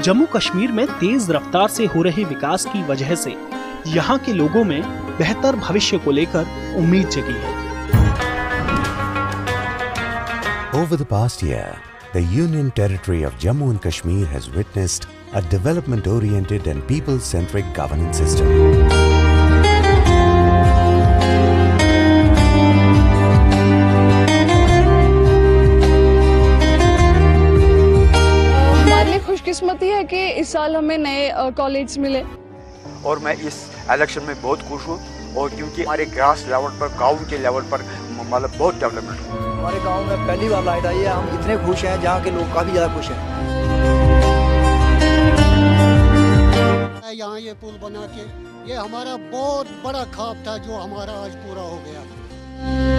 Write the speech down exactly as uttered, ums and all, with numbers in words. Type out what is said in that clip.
जम्मू कश्मीर में तेज रफ्तार से हो रहे विकास की वजह से यहाँ के लोगों में बेहतर भविष्य को लेकर उम्मीद जगी है। Over the past year, the Union Territory of Jammu and Kashmir has witnessed a development-oriented and people-centric governance system. खुशकिस्मती है कि इस साल हमें नए कॉलेज मिले और मैं इस इलेक्शन में बहुत खुश हूँ और क्योंकि हमारे ग्रास लेवल पर गांव के लेवल पर मतलब बहुत डेवलपमेंट है। हमारे गांव में पहली बार लाइट आई है, हम इतने खुश हैं, जहाँ के लोग काफ़ी ज़्यादा खुश हैं। यहाँ ये पुल बना के ये हमारा बहुत बड़ा ख्वाब था जो हमारा आज पूरा हो गया।